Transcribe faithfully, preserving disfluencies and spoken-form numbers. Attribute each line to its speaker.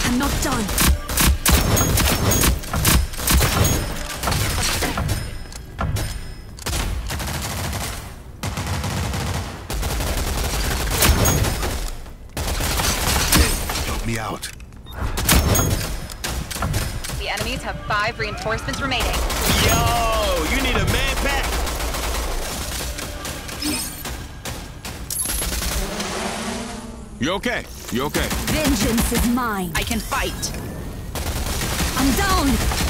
Speaker 1: I'm not done.
Speaker 2: Help me out.
Speaker 3: The enemies have five reinforcements remaining.
Speaker 4: Yo, you need a man pack? You okay? You okay?
Speaker 1: Vengeance is mine.
Speaker 3: I can fight.
Speaker 1: I'm down.